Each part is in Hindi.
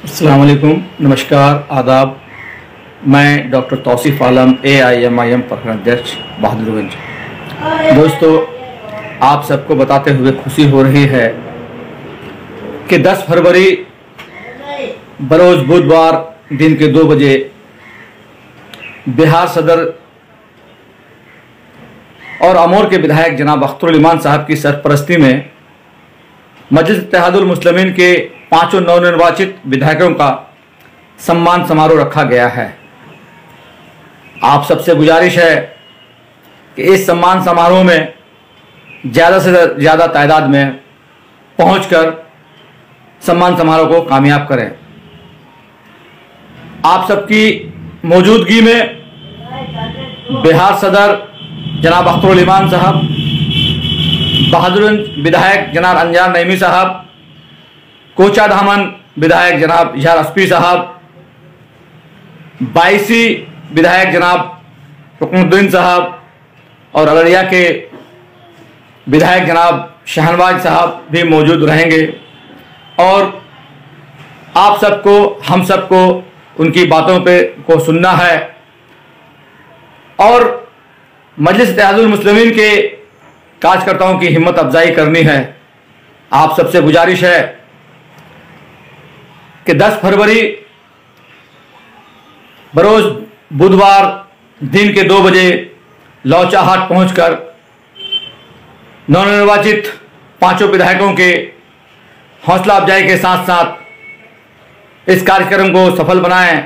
अस्सलाम वालेकुम, नमस्कार, आदाब। मैं डॉक्टर तौसीफ़ आलम AIMIM प्रखंड अध्यक्ष बहादुरगंज। दोस्तों, आप सबको बताते हुए खुशी हो रही है कि 10 फरवरी बरोज़ बुधवार दिन के 2 बजे बिहार सदर और अमोर के विधायक जनाब अख्तरुल ईमान साहब की सरपरस्ती में मजलिस इत्तेहादुल मुस्लिमीन के 5 नवनिर्वाचित विधायकों का सम्मान समारोह रखा गया है। आप सबसे गुजारिश है कि इस सम्मान समारोह में ज़्यादा से ज़्यादा तादाद में पहुंचकर सम्मान समारोह को कामयाब करें। आप सबकी मौजूदगी में बिहार सदर जनाब अख्तरुल ईमान साहब, बहादुरगंज विधायक जनाब अंजार नईमी साहब, कोचाधामन विधायक जनाब इजहार अस्फी साहब, बायसी विधायक जनाब रुकनुद्दीन साहब और अररिया के विधायक जनाब शहनवाज साहब भी मौजूद रहेंगे। और आप सबको, हम सबको उनकी बातों को सुनना है और मजलिस इत्तेहादुल मुस्लिमीन के कार्यकर्ताओं की हिम्मत अफजाई करनी है। आप सबसे गुजारिश है कि 10 फरवरी बरोज़ बुधवार दिन के 2 बजे लौचाहाट पहुंचकर नवनिर्वाचित 5 विधायकों के हौसला अफजाई के साथ साथ इस कार्यक्रम को सफल बनाएं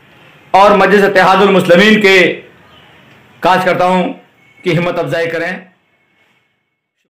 और मजलिस इत्तेहादुल मुस्लिमीन के कार्यकर्ताओं की हिम्मत अफजाई करें।